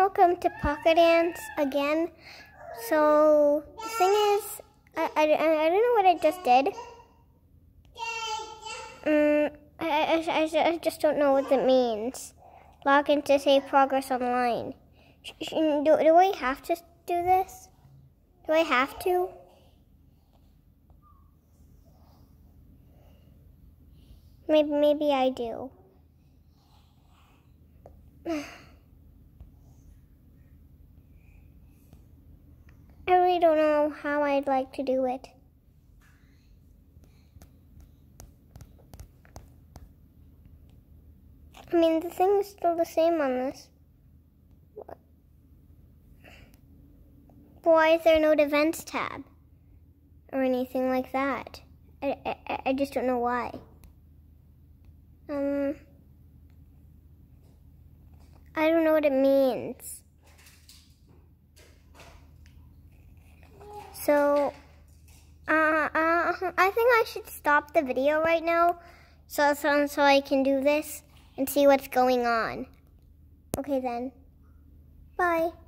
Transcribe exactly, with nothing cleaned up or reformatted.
welcome to Pocket Dance again. So the thing is, I, I, I don't know what I just did. Um, I, I, I, I just don't know what it means. Log in to save progress online. Do, do I have to do this? Do I have to? Maybe, maybe I do. I really don't know how I'd like to do it. I mean, the thing is still the same on this. But why is there no events tab? Or anything like that? I, I, I just don't know why. Um, I don't know what it means. So, uh, uh, I think I should stop the video right now so, so, so I can do this and see what's going on. Okay then, bye.